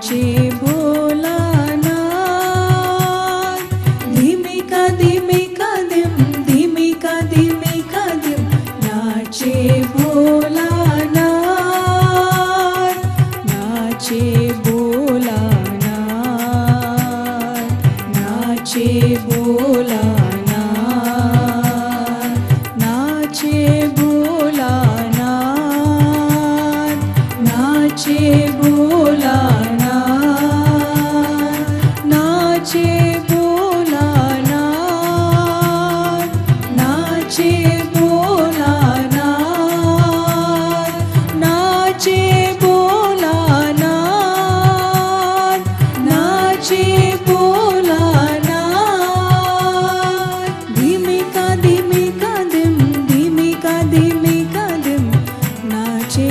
नाचे भोलानाथ। धीमी का धीमी का दिम, धीमी का धीमी का दिम, नाचे भोलानाथ, नाचे भोलानाथ, नाचे भोलानाथ, नाचे भोलानाथ, नाचे भोलानाथ, नाचे भोलानाथ, नाचे भोलानाथ, नाचे भोलानाथ, नाचे भोलानाथ। धीमी का धीमी का दिम, धीमी का धीमी का दिम, नाचे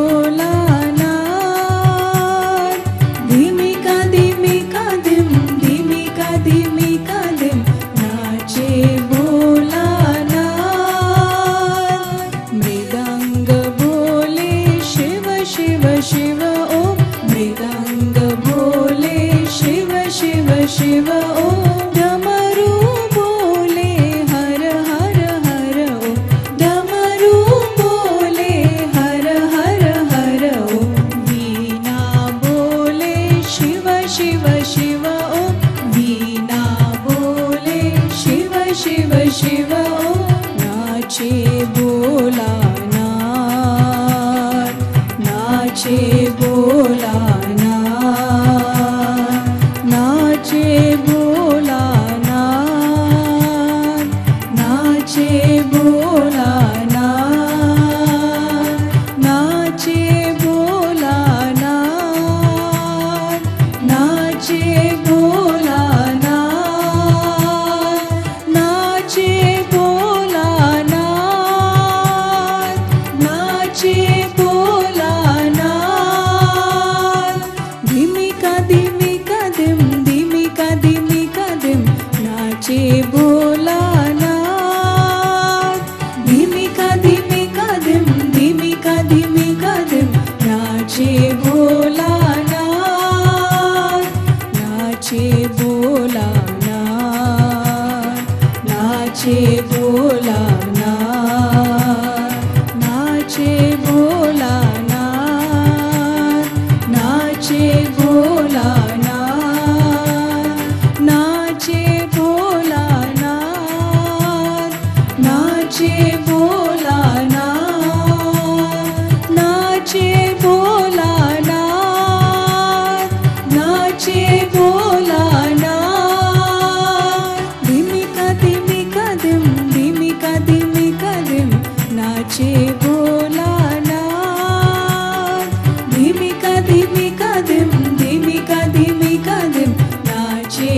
भोलानाथ। धीमी का धीमी का दिम, धीमी का धीमी का दिम, नाचे भोलानाथ। मृदंग बोले शिव शिव शिव ओम, मृदंग बोले शिव शिव शिव ओम। डमरू बोले हर हर हर ओम, डमरू बोले हर हर हर ओम। वीणा बोले शिव शिव शिव ओम, वीणा बोले शिव शिव शिव ओम। नाचे भोलानाथ, नाचे भोलानाथ, नाचे भोलानाथ, नाचे भोलानाथ, नाचे भोलानाथ, नाचे भोलानाथ, नाचे भोलानाथ, नाचे भोलानाथ। धीमी का धीमी का दिम, धीमी का धीमी का दिम, नाचे भोलानाथ। धीमी का धीमी का दिम, धीमी का धीमी का दिम, नाचे भोलानाथ, नाचे भोलानाथ, नाचे भोलानाथ, नाचे भोलानाथ, नाचे भोलानाथ, नाचे भोलानाथ, नाचे भोलानाथ, नाचे भोलानाथ, नाचे भोलानाथ। धीमी का धीमी का दिम, धीमी का धीमी का दिम, नाचे भोलानाथ। धीमी का धीमी का दिम, धीमी का धीमी का दिम, नाचे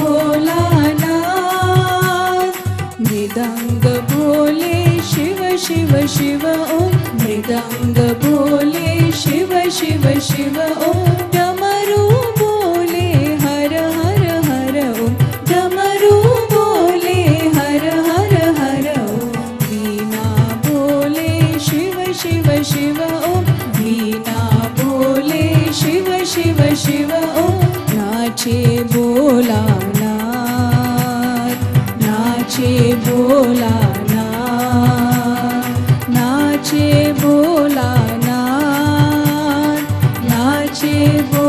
भोलानाथ। मृदंग बोले शिव शिव शिव ओम, मृदंग बोले शिव शिव शिव ओम। डमरू बोले हर हर हर ओम, डमरू बोले हर हर हर ओम। वीणा बोले शिव शिव शिव ओम, वीणा बोले शिव शिव शिव ओम। नाचे भोलानाथ, नाचे भोलानाथ, नाचे भोलानाथ, नाचे भोलानाथ।